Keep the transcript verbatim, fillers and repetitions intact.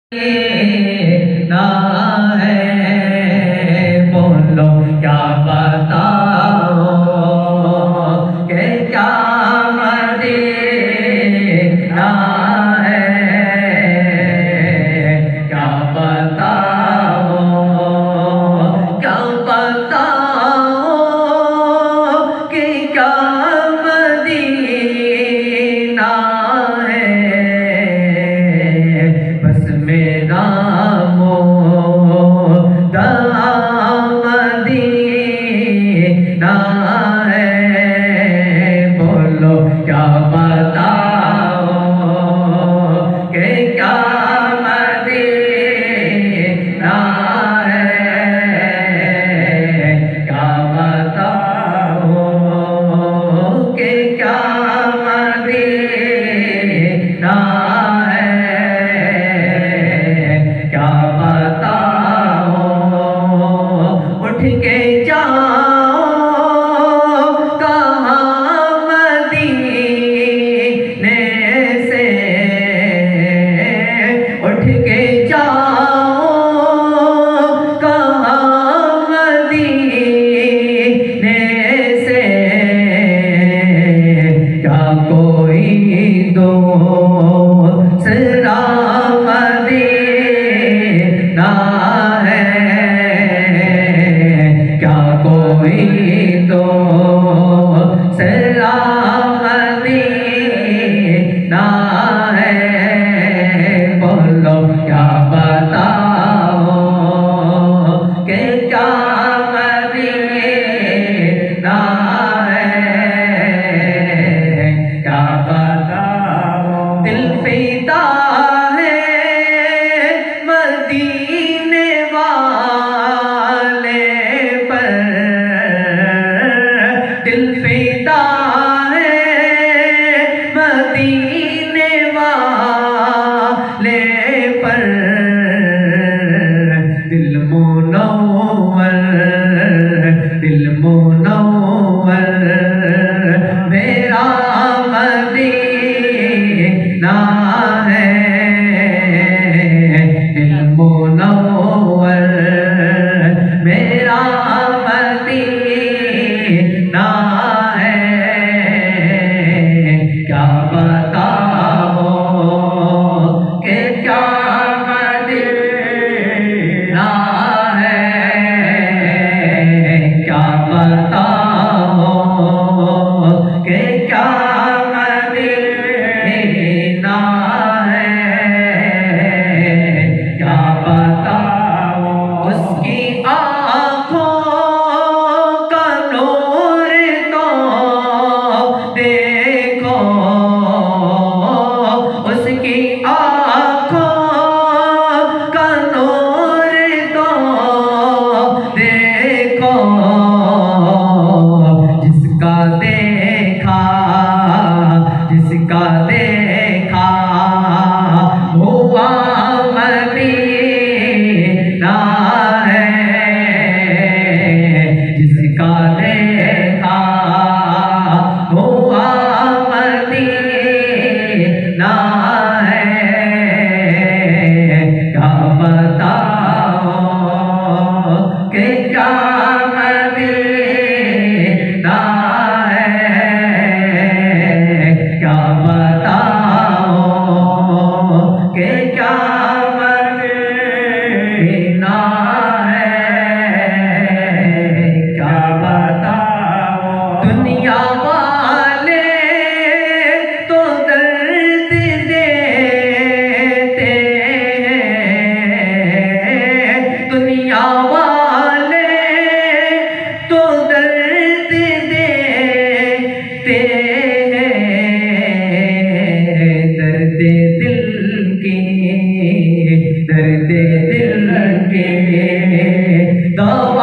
ना है बोलो क्या बताओ कि क्या मदीना है, क्या बताओ क्या बताओ कि क्या मदीना है। बस मेरा मोदा मदीना है, बोलो क्या बताओ कि क्या मदीना है, क्या बताओ कि क्या मदीना है, क्या बताओ। उठ के जाओ कहाँ मदीने से, उठ के जाओ कहाँ मदीने से, क्या कोई दूसरा मदीना है, क्या कोई दूसरा मदीना है, बोलो क्या बताओ कि क्या मदीना है, क्या बताओ। दिल फिदा है मदीने वाले पर, दिल फिदा है मदीने वाले पर, दिल मुनव्वर दिल मुनव्वर मेरा मदीना है, दिल मुनव्वर मेरा मदीना है, क्या बताओ कि क्या मदीना है, क्या बताओ कि क्या मदीना है, क्या बताओ। उसकी आँखों का नूर तो देखो, उसकी आँखों का नूर तो देखो, जिसका देखा जिसका देखा हुआ मदीना है, जिसका देखा हुआ मदीना है, क्या बताओ कि क्या मदीना है, क्या बताओ कि क्या मदीना है, क्या बताओ। दुनिया वाले तो दर्द देते हैं, दुनिया वाले तो दर्द देते हैं, दर्द दिल के दर्द दिल के दवा